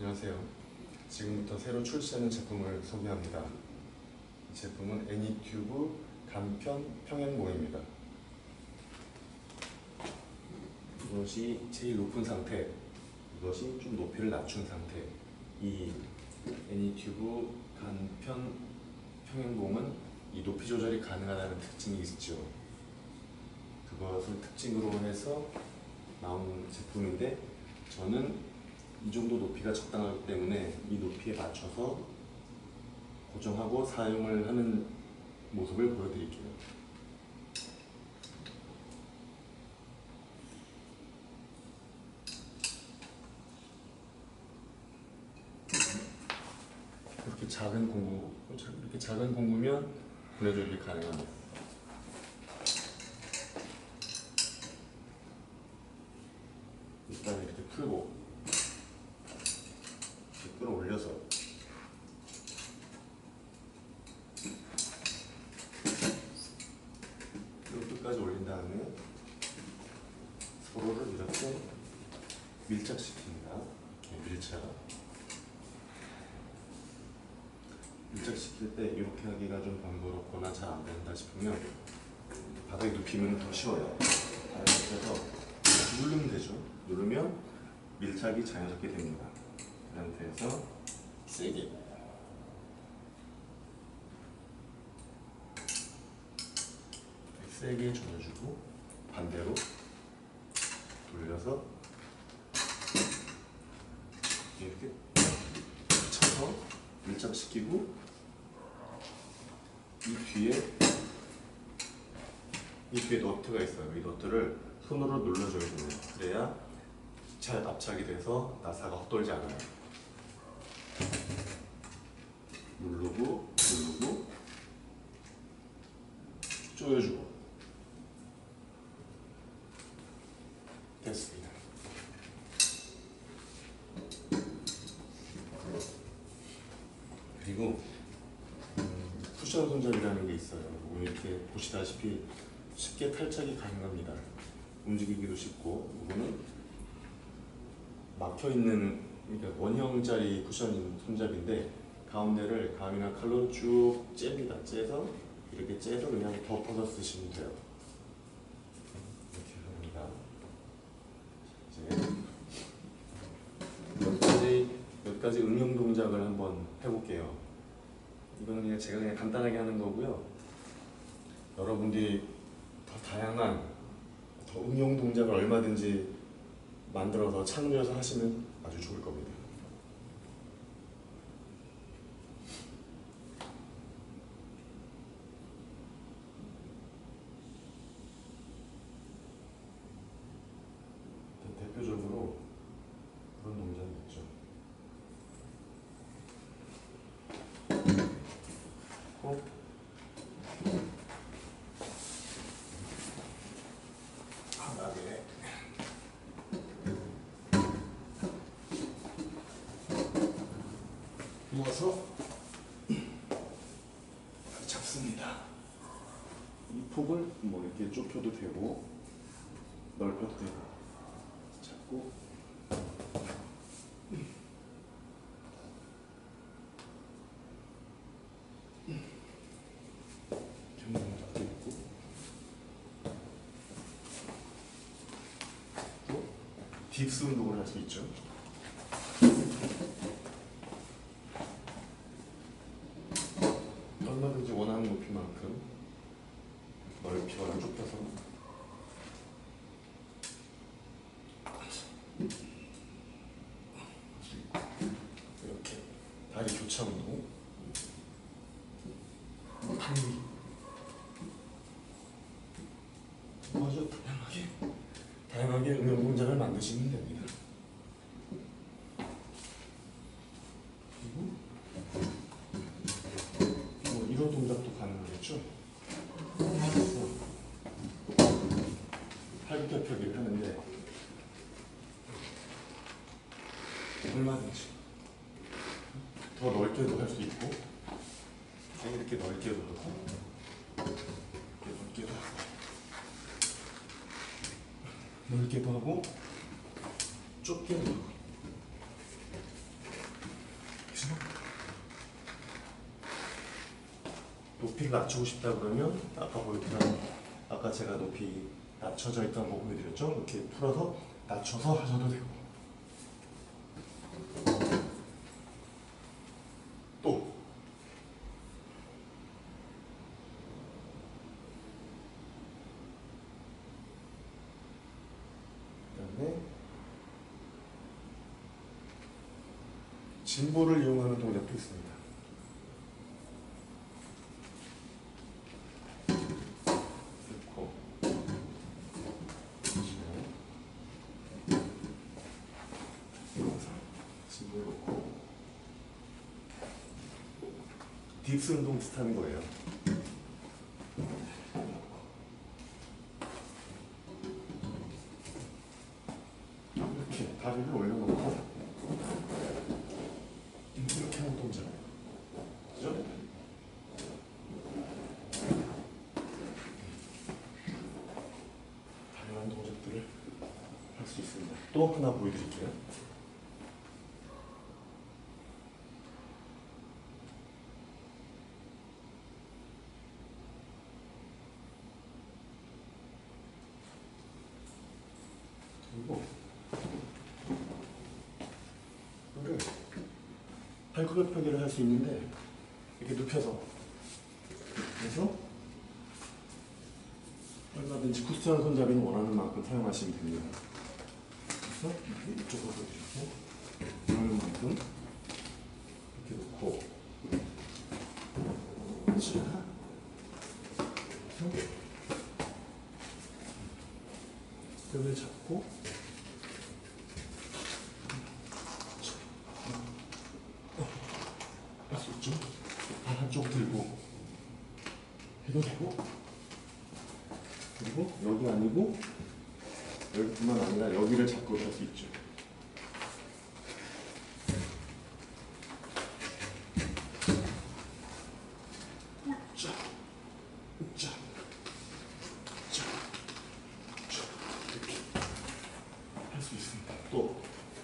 안녕하세요. 지금부터 새로 출시하는 제품을 소개합니다. 이 제품은 애니튜브 간편 평행봉입니다. 이것이 제일 높은 상태, 이것이 좀 높이를 낮춘 상태. 이 애니튜브 간편 평행봉은 이 높이 조절이 가능하다는 특징이 있죠. 그것을 특징으로 해서 나온 제품인데, 저는 이 정도 높이가 적당하기 때문에 이 높이에 맞춰서 고정하고 사용을 하는 모습을 보여드릴게요. 이렇게 작은 공구면 분해조립이 가능합니다. 일단 이렇게 풀고 끌어올려서 끝까지 올린 다음에 서로를 이렇게 밀착시킵니다. 이렇게 밀착시킬 때 이렇게 하기가 좀 번거롭거나 잘 안 된다 싶으면 바닥에 눕히면 더 쉬워요. 그래서 누르면 되죠. 누르면 밀착이 자연스럽게 됩니다. 그 상태에서 세게 조여주고 반대로 돌려서 이렇게 쳐서 밀착시키고, 이 뒤에 너트가 있어요. 이 너트를 손으로 눌러줘야 돼요. 그래야 잘 압착이 돼서 나사가 헛돌지 않아요. 누르고 조여주고 됐습니다. 그리고 쿠션 손잡이라는 게 있어요. 이렇게 보시다시피 쉽게 탈착이 가능합니다. 움직이기도 쉽고, 이거는 막혀있는, 그러니까 원형짜리 쿠션 손잡이인데 가운데를 감이나 칼로 쭉 잽니다. 째서 이렇게 째서 그냥 덮어서 쓰시면 돼요. 이렇게 합니다. 이제 몇 가지 응용 동작을 한번 해볼게요. 이거는 그냥 제가 그냥 간단하게 하는 거고요. 여러분들이 더 다양한 응용 동작을 얼마든지 만들어서 창조해서 하시면 아주 좋을 겁니다. 대표적으로 그런 동작이 있죠. 바닥에 누워서 잡습니다. 이 폭을 뭐 이렇게 좁혀도 되고 넓혀도 되고 잡고 경동작도 있고, 또 딥스 운동을 할 수 있죠. 얼마든지 원하는 높이만큼 넓혀라 좁혀서 이렇게 다리 교차 운동, 아주 다양하게 응용 동작을 만드시면 됩니다. 그리고 이런 동작도 가능하겠죠. 팔굽혀펴기를 하는데 얼마든지 더 넓게도 할 수 있고, 이렇게 넓게도 하고, 이렇게 넓게도 하고, 넓게도 하고, 좁게도 하고, 높이를 낮추고 싶다 그러면 아까 보여드린 아까 제가 높이 낮춰져 있던 거 보여드렸죠? 이렇게 풀어서 낮춰서 하셔도 되고 또 그다음에 진보를 이용하는 동작도 있습니다. 놓고 진보 놓고 딥스 운동 비슷한 거예요. 이렇게 다리를 올려놓고 이렇게 하는 동작이에요. 그죠? 다양한 동작들을 할 수 있습니다. 또 하나 보여드릴게요. 그리고 이거를 발굽 펴기를 할 수 있는데 이렇게 눕혀서 그래서 얼마든지 쿠션 손잡이는 원하는 만큼 사용하시면 됩니다. 그래서 이쪽으로 이렇게 원하는 만큼 이렇게 놓고 자 뼈를 잡고 할 수 있죠? 발 한쪽 들고 해도 되고 그리고 여기 아니고 여기뿐만 아니라 여기를 잡고도 할 수 있죠. 자, 자, 자, 자, 이렇게 할 수 있습니다. 또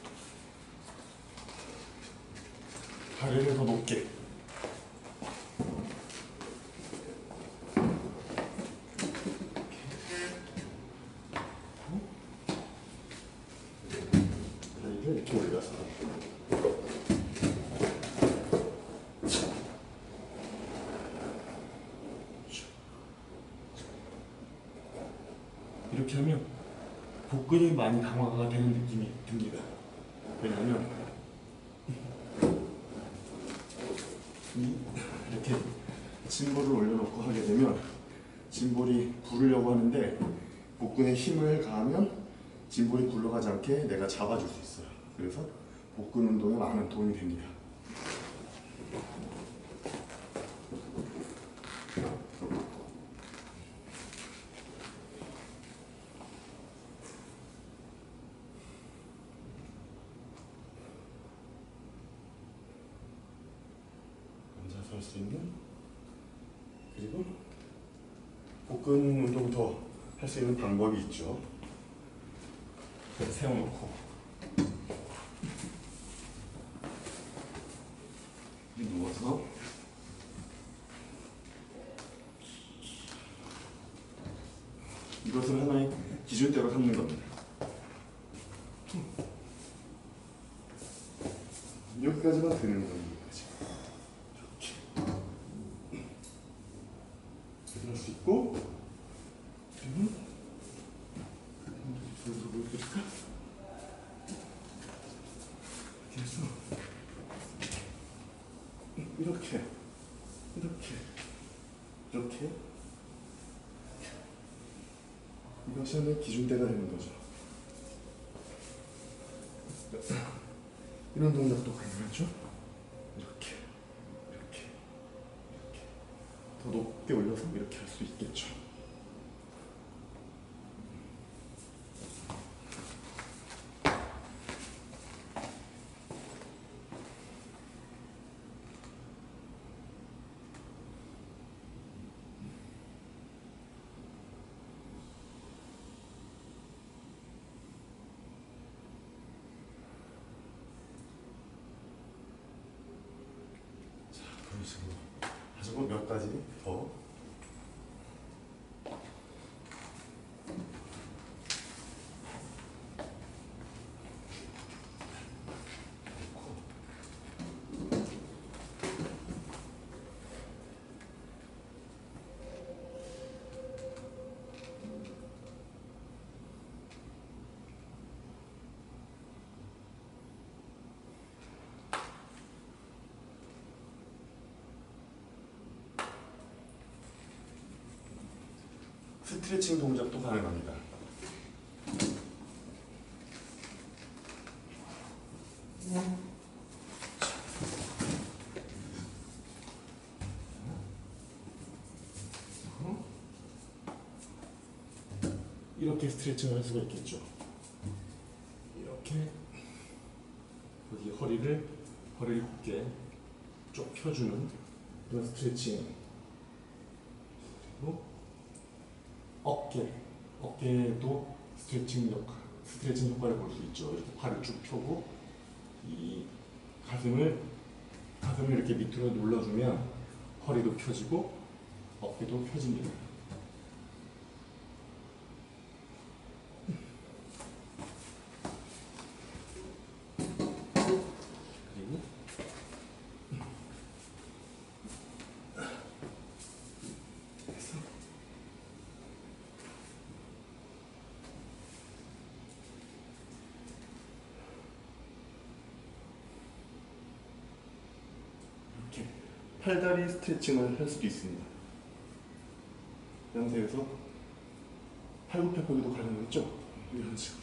다리를 더 높게 다리를 이렇게 올려서 이렇게 하면 복근이 많이 강화가 되는 느낌이 듭니다. 왜냐하면 이렇게 짐볼을 올려놓고 하게 되면 짐볼이 부르려고 하는데 복근에 힘을 가하면 짐볼이 굴러가지 않게 내가 잡아줄 수 있어요. 그래서 복근 운동에 많은 도움이 됩니다. 앉아서 할 수 있는 그리고 복근 운동도 할 수 있는 방법이 있죠. 세워놓고 누워서 이것을 하나의 기준대로 삼는 겁니다. 여기까지만 되는 거예요. 이렇게 할 수 있고 그리고 손으로 보여드릴까? 이렇게 해서 이렇게 이것이 하나의 기준대가 되는 거죠. 이런 동작도 가능하죠. 이렇게 더 높게 올려서 이렇게 할 수 있겠죠. 그런 식으로 가지고 그리고 몇 가지 더. 스트레칭 동작도 가능합니다. 이렇게 스트레칭을 할 수가 있겠죠. 이렇게 여기 허리를 곧게 쭉 펴주는 그런 스트레칭. 그리고 어깨에도 스트레칭 효과를 볼 수 있죠. 이렇게 팔을 쭉 펴고 이 가슴을 이렇게 밑으로 눌러주면 허리도 펴지고 어깨도 펴집니다. 그리고 이렇게 팔다리 스트레칭을 할 수도 있습니다. 이 상태에서 팔굽혀펴기도 가능하겠죠? 이런 식으로.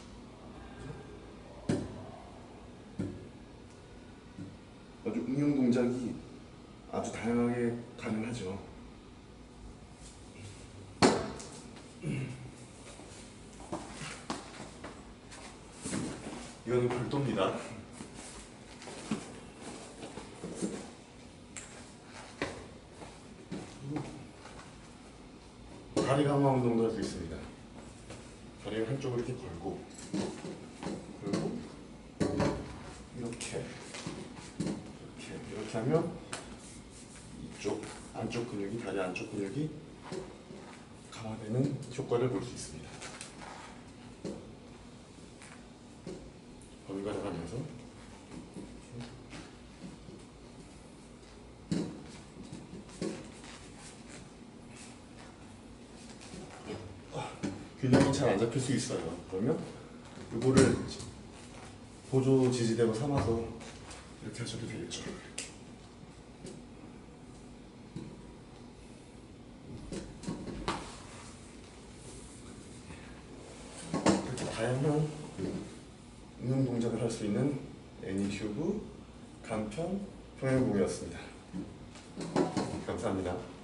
아주 응용 동작이 아주 다양하게 가능하죠. 이거는 별도입니다. 다리 강화 운동도 할 수 있습니다. 다리를 한쪽으로 이렇게 걸고, 그리고 이렇게 하면 안쪽 근육이, 다리 안쪽 근육이 강화되는 효과를 볼 수 있습니다. 번갈아 가면서 균형이 잘 안 잡힐 수 있어요. 그러면 이거를 보조 지지대로 삼아서 이렇게 하셔도 되겠죠. 이렇게 다양한 응용 동작을 할 수 있는 애니튜브 간편 평행봉이었습니다. 감사합니다.